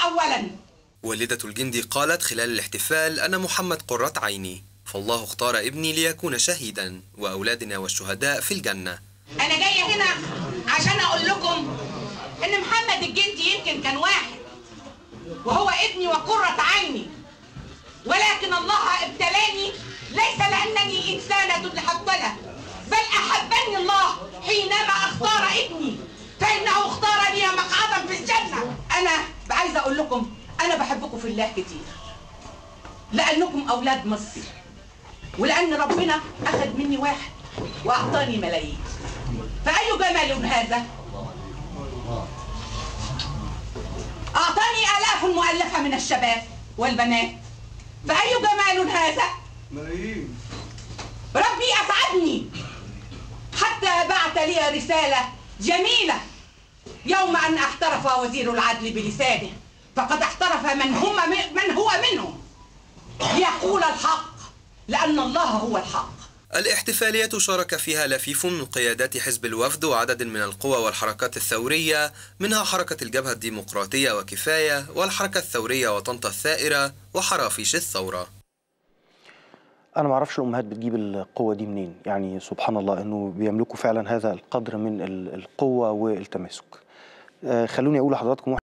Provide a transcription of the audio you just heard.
أولا. والدة الجندي قالت خلال الاحتفال: أنا محمد قرة عيني، فالله اختار ابني ليكون شهيدا، وأولادنا والشهداء في الجنة. أنا جاية هنا عشان أقول لكم إن محمد الجندي يمكن كان واحد وهو ابني وقرة عيني، ولكن الله ابتلاني ليس لأنني إنسانة لحبله، بل أحبني الله حينما اختار ابني، فإنه اختار لي مقعدا في الجنة. أنا عايزة أقول لكم أنا بحبكم في الله كتير، لأنكم أولاد مصر، ولأن ربنا أخذ مني واحد وأعطاني ملايين، فأي جمال هذا؟ أعطاني آلاف مؤلفة من الشباب والبنات، فأي جمال هذا؟ ملايين. ربي أسعدني حتى بعت لي رسالة جميلة يوم أن احترف وزير العدل بلسانه، فقد احترف من هو منهم ليقول الحق، لأن الله هو الحق. الاحتفالية شارك فيها لفيف من قيادات حزب الوفد وعدد من القوى والحركات الثورية، منها حركة الجبهة الديمقراطية وكفاية، والحركة الثورية وطنطا الثائرة، وحرافيش الثورة. أنا ما أعرفش الأمهات بتجيب القوة دي منين، يعني سبحان الله إنه بيملكوا فعلا هذا القدر من القوة والتماسك. خلوني أقول لحضراتكم